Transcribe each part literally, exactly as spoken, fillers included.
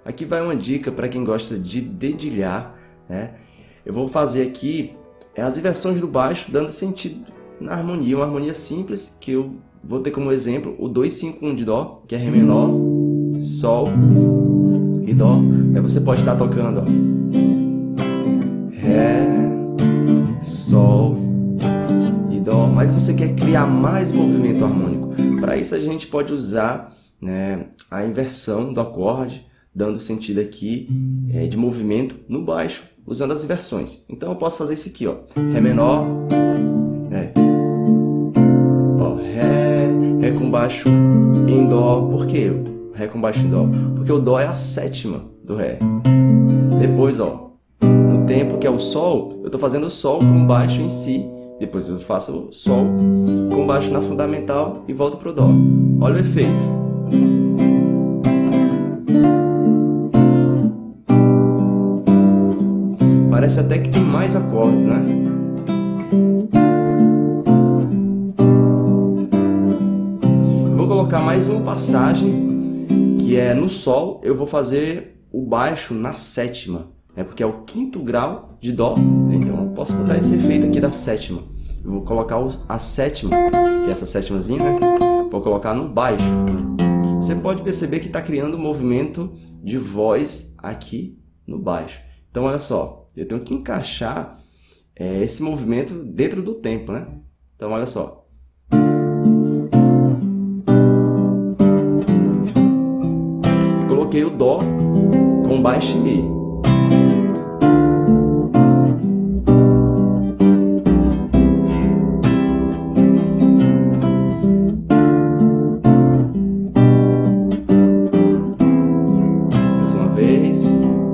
aqui vai uma dica para quem gosta de dedilhar, né? Eu vou fazer aqui as inversões do baixo dando sentido na harmonia, uma harmonia simples que eu vou ter como exemplo o dois cinco um de Dó, que é Ré menor, Sol e Dó. Aí você pode estar tocando, ó, Ré, Sol e Dó, mas você quer criar mais movimento harmônico. Para isso a gente pode usar, né, a inversão do acorde, dando sentido aqui é, de movimento no baixo, usando as inversões. Então eu posso fazer isso aqui, ó, Ré menor, é, ó, Ré, Ré com baixo em Dó. Por quê? Ré com baixo em Dó? Porque o Dó é a sétima do Ré. Depois, ó, no tempo que é o Sol, eu estou fazendo o Sol com baixo em Si. Depois eu faço o Sol com baixo na fundamental e volto pro Dó. Olha o efeito. Parece até que tem mais acordes, né? Eu vou colocar mais uma passagem, que é no Sol, eu vou fazer o baixo na sétima, né? Porque é o quinto grau de Dó, né? Então eu posso botar esse efeito aqui da sétima. Eu vou colocar a sétima, que é essa sétimazinha, né? Vou colocar no baixo. Você pode perceber que está criando um movimento de voz aqui no baixo. Então olha só. Eu tenho que encaixar é, esse movimento dentro do tempo, né? Então, olha só. Eu coloquei o Dó com baixo e Mi. Mais uma vez.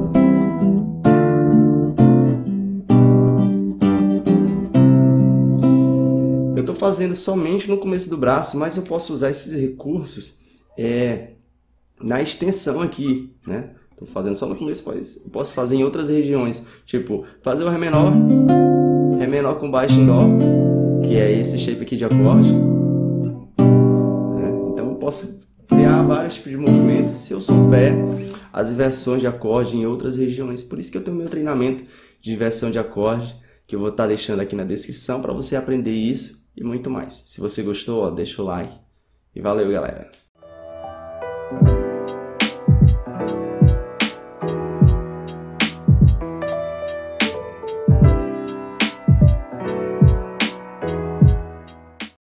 Eu estou fazendo somente no começo do braço, mas eu posso usar esses recursos é, na extensão aqui, né? Estou fazendo só no começo, mas eu posso fazer em outras regiões, tipo fazer o Ré menor, Ré menor com baixo em Dó, que é esse shape aqui de acorde, né? Então eu posso criar vários tipos de movimentos se eu souber as inversões de acorde em outras regiões. Por isso que eu tenho meu treinamento de inversão de acorde, que eu vou estar deixando aqui na descrição para você aprender isso e muito mais. Se você gostou, ó, deixa o like e valeu, galera!